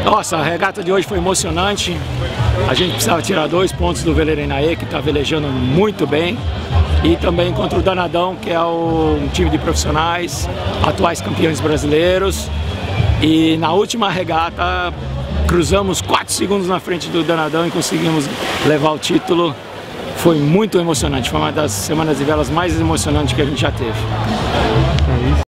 Nossa, a regata de hoje foi emocionante. A gente precisava tirar 2 pontos do Velerenhae, que está velejando muito bem. E também contra o Danadão, que é um time de profissionais, atuais campeões brasileiros. E na última regata, cruzamos 4 segundos na frente do Danadão e conseguimos levar o título. Foi muito emocionante, foi uma das semanas de velas mais emocionantes que a gente já teve.